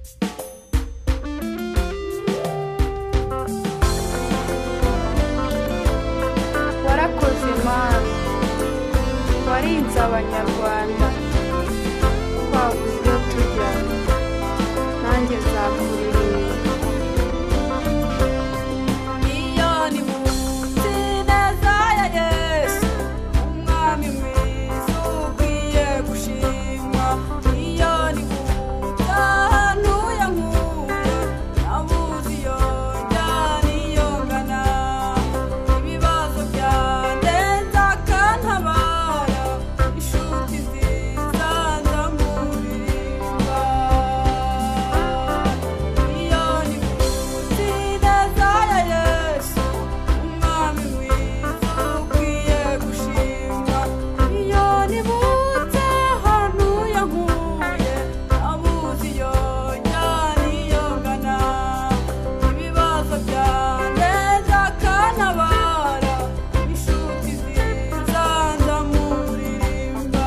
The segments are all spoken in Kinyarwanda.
warakoze Mana, warinze abanyarwanda twabuze iyo tujya, nanjye nzakuririmba. iyo nibutse ineza ya Yesu, umwami mwiza ukwiye gushimwa. iyo nibutse ahantu yankuye, nabuze iyo njya n'iyo ngana. ibibazo byandenze akantabara, inshuti nziza ndamuririmba. iyo nibutse ineza ya Yesu, umwami mwiza ukwiye gushimwa. iyo nibutse ahantu yankuye, nabuze iyo njya n'iyo ngana. ibibazo byandenze akantabara, inshuti nziza ndamuririmba.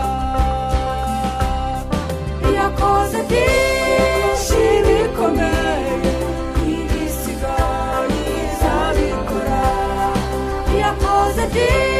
yakoze byinshi bikomeye, ibisigaye izabikora. yakoze byinshi